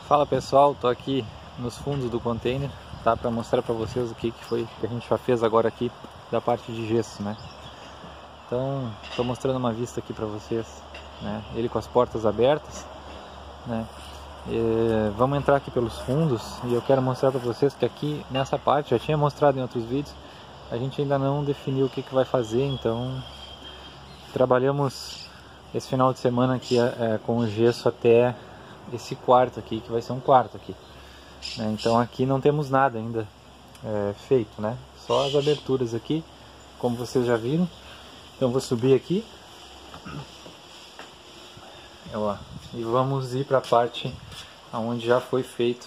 Fala pessoal, tô aqui nos fundos do container, tá, para mostrar para vocês o que foi que a gente já fez agora aqui da parte de gesso, né? Então, tô mostrando uma vista aqui para vocês, né? Ele com as portas abertas, né? Vamos entrar aqui pelos fundos e eu quero mostrar para vocês que aqui nessa parte, já tinha mostrado em outros vídeos, a gente ainda não definiu o que vai fazer, então trabalhamos esse final de semana aqui com o gesso até esse quarto aqui, que vai ser um quarto aqui, né? Então aqui não temos nada ainda feito, né? Só as aberturas aqui, como vocês já viram. Então vou subir aqui e vamos ir para a parte onde já foi feito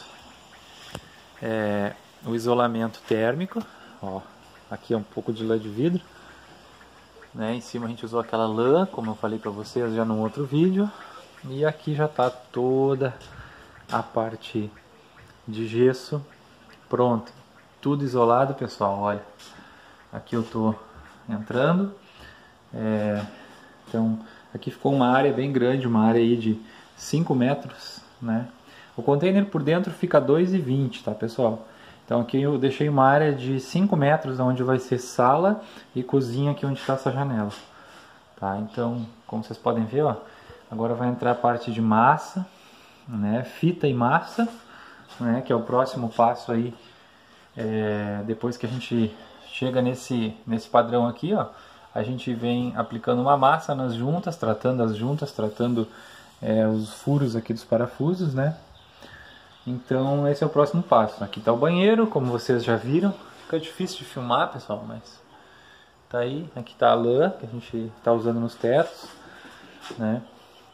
o isolamento térmico. Ó, aqui é um pouco de lã de vidro, né? Em cima a gente usou aquela lã, como eu falei para vocês já no outro vídeo. E aqui já está toda a parte de gesso pronta, tudo isolado, pessoal. Olha, aqui eu estou entrando. Então aqui ficou uma área bem grande, uma área aí de 5 metros, né? O container por dentro fica 2,20, tá, pessoal? Então aqui eu deixei uma área de 5 metros, onde vai ser sala e cozinha, aqui onde está essa janela, tá? Então, como vocês podem ver, ó, agora vai entrar a parte de massa, né? Fita e massa, né? Que é o próximo passo aí. Depois que a gente chega nesse padrão aqui, ó, a gente vem aplicando uma massa nas juntas, tratando as juntas, tratando os furos aqui dos parafusos, né? Então esse é o próximo passo. Aqui está o banheiro, como vocês já viram. Fica difícil de filmar, pessoal, mas tá aí. Aqui está a lã que a gente está usando nos tetos, né?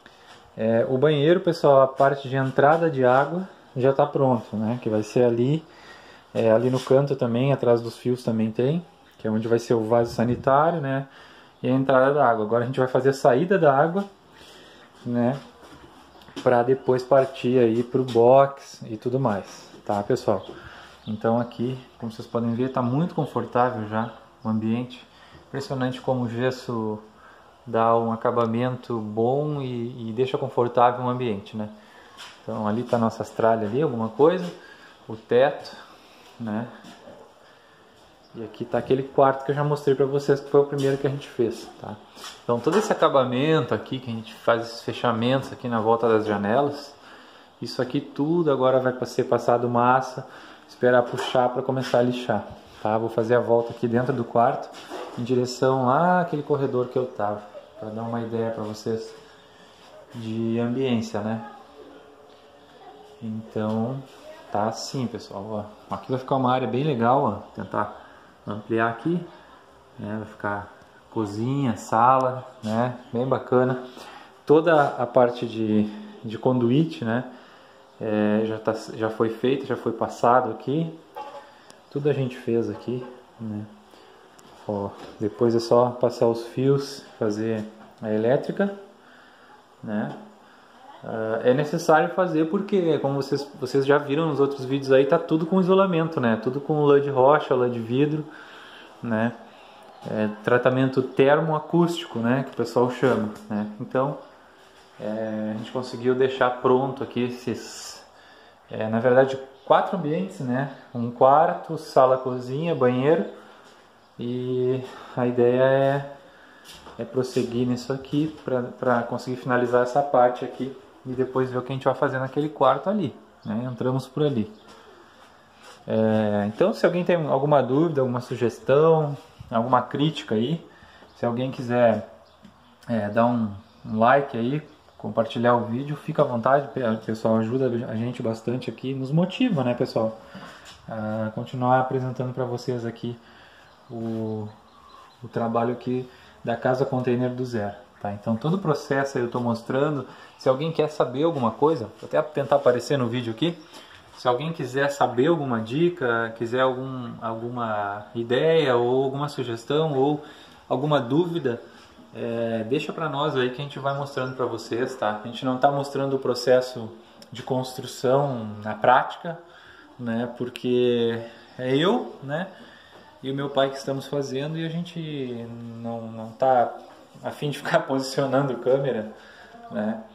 O banheiro, pessoal, a parte de entrada de água já está pronto, né? Que vai ser ali, ali no canto também, atrás dos fios também tem, que é onde vai ser o vaso sanitário, né? E a entrada da água. Agora a gente vai fazer a saída da água, né? Para depois partir aí para o box e tudo mais, tá, pessoal? Então aqui, como vocês podem ver, está muito confortável já o ambiente. Impressionante como o gesso dá um acabamento bom e deixa confortável o ambiente, né? Então ali está a nossa tralha ali, alguma coisa, o teto, né? E aqui está aquele quarto que eu já mostrei para vocês, que foi o primeiro que a gente fez, tá? Então todo esse acabamento aqui, que a gente faz esses fechamentos aqui na volta das janelas, isso aqui tudo agora vai ser passado massa, esperar puxar para começar a lixar, tá? Vou fazer a volta aqui dentro do quarto, em direção lá àquele corredor que eu tava, para dar uma ideia para vocês de ambiência, né? Então tá assim, pessoal, ó. Aqui vai ficar uma área bem legal, ó. Tentar ampliar aqui, né? Vai ficar cozinha, sala, né? Bem bacana. Toda a parte de conduíte, né? Já foi feita, já foi passado aqui. Tudo a gente fez aqui, né? Ó, depois é só passar os fios, fazer a elétrica, né? É necessário fazer porque, como vocês já viram nos outros vídeos aí, tá tudo com isolamento, né? Tudo com lã de rocha, lã de vidro, né? Tratamento termoacústico, né? Que o pessoal chama, né? Então, a gente conseguiu deixar pronto aqui esses, na verdade, 4 ambientes, né? Um quarto, sala, cozinha, banheiro. E a ideia é prosseguir nisso aqui para conseguir finalizar essa parte aqui e depois ver o que a gente vai fazer naquele quarto ali, né? Entramos por ali. Então, se alguém tem alguma dúvida, alguma sugestão, alguma crítica aí, se alguém quiser dar um like aí, compartilhar o vídeo, fica à vontade, pessoal, ajuda a gente bastante aqui, nos motiva, né, pessoal, a continuar apresentando para vocês aqui o trabalho aqui da Casa Container do Zero, tá? Então todo o processo aí eu estou mostrando. Se alguém quer saber alguma coisa, vou até tentar aparecer no vídeo aqui. Se alguém quiser saber alguma dica, quiser alguma ideia ou alguma sugestão ou alguma dúvida, deixa para nós aí que a gente vai mostrando para vocês, tá? A gente não está mostrando o processo de construção na prática, né? Porque é eu, né? E o meu pai que estamos fazendo e a gente não tá a fim de ficar posicionando câmera, né?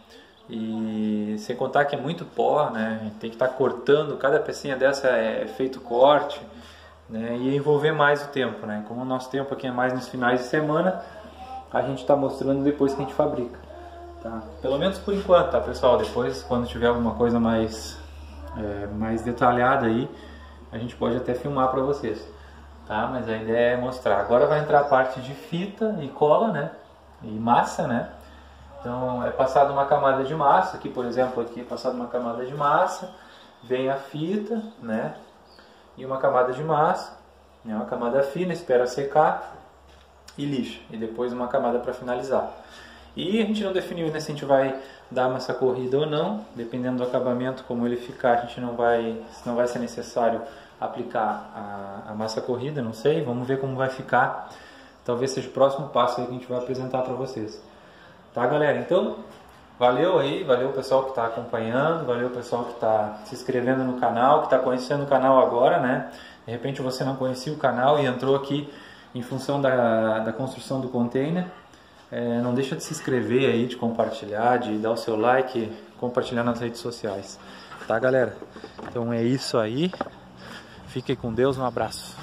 E sem contar que é muito pó, né? A gente tem que estar cortando, cada pecinha dessa é feito corte, né? E envolver mais o tempo, né? Como o nosso tempo aqui é mais nos finais de semana, a gente está mostrando depois que a gente fabrica, tá? Pelo menos por enquanto, tá, pessoal? Depois, quando tiver alguma coisa mais detalhada aí, a gente pode até filmar para vocês, tá? Mas a ideia é mostrar. Agora vai entrar a parte de fita e cola, né? E massa, né? Então é passado uma camada de massa, aqui por exemplo, aqui é passado uma camada de massa, vem a fita, né? E uma camada de massa, né? Uma camada fina, espera secar e lixa. E depois uma camada para finalizar. E a gente não definiu ainda se a gente vai dar massa corrida ou não, dependendo do acabamento, como ele ficar, a gente não vai ser necessário aplicar a massa corrida, não sei, vamos ver como vai ficar. Talvez seja o próximo passo aí que a gente vai apresentar para vocês. Tá, galera? Então, valeu aí, valeu o pessoal que está acompanhando, valeu o pessoal que está se inscrevendo no canal, que está conhecendo o canal agora, né? De repente você não conhecia o canal e entrou aqui em função da construção do container. Não deixa de se inscrever aí, de compartilhar, de dar o seu like, compartilhar nas redes sociais. Tá, galera? Então é isso aí. Fiquem com Deus, um abraço.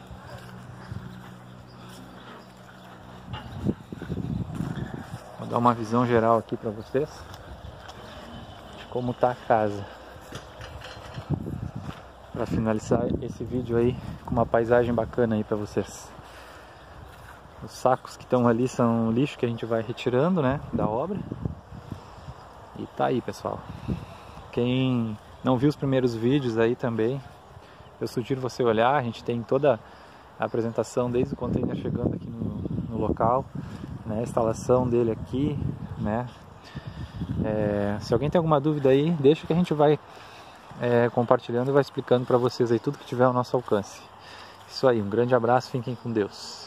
Vou dar uma visão geral aqui para vocês de como tá a casa, para finalizar esse vídeo aí com uma paisagem bacana aí para vocês. Os sacos que estão ali são lixo que a gente vai retirando, né, da obra. E tá aí, pessoal. Quem não viu os primeiros vídeos aí também, eu sugiro você olhar. A gente tem toda a apresentação desde o container chegando aqui no local, né, a instalação dele aqui, né. Se alguém tem alguma dúvida aí, deixa que a gente vai compartilhando e vai explicando para vocês aí tudo que tiver ao nosso alcance. Isso aí, um grande abraço, fiquem com Deus.